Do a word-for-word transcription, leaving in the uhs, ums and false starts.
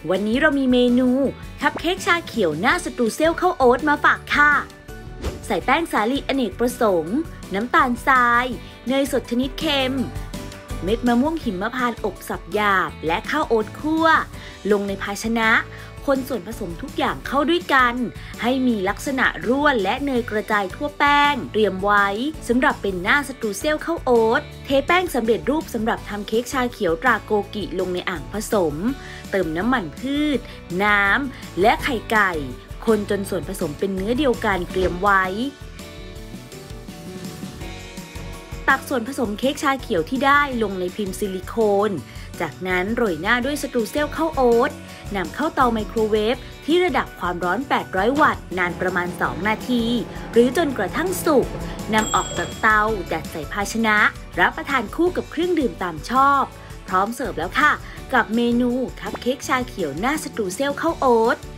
วันนี้เรามีเมนูคัพเค้กชาเขียวหน้าสตรูเซลข้าวโอ๊ตมาฝากค่ะใส่แป้งสาลีอเนกประสงค์น้ำตาลทรายเนยสดชนิดเค็มเม็ดมะม่วงหิมพานต์อบสับหยาบและข้าวโอ๊ตคั่วลงในภาชนะคนส่วนผสมทุกอย่างเข้าด้วยกันให้มีลักษณะร่วนและเนยกระจายทั่วแป้งเตรียมไว้สำหรับเป็นหน้าสตรูเซลข้าวโอ๊ตเทแป้งสำเร็จรูปสำหรับทำเค้กชาเขียวตราโกกิลงในอ่างผสมเติมน้ำมันพืชน้ำและไข่ไก่คนจนส่วนผสมเป็นเนื้อเดียวกันเตรียมไว้ตักส่วนผสมเค้กชาเขียวที่ได้ลงในพิมพ์ซิลิโคนจากนั้นโรยหน้าด้วยสตรูเซลข้าวโอ๊ตนำเข้าเตาไมโครเวฟที่ระดับความร้อนแปดร้อยวัตต์นานประมาณสองนาทีหรือจนกระทั่งสุกนำออกจากเตาจัดใส่ภาชนะรับประทานคู่กับเครื่องดื่มตามชอบพร้อมเสิร์ฟแล้วค่ะกับเมนูคัพเค้กชาเขียวหน้าสตรูเซลข้าวโอ๊ต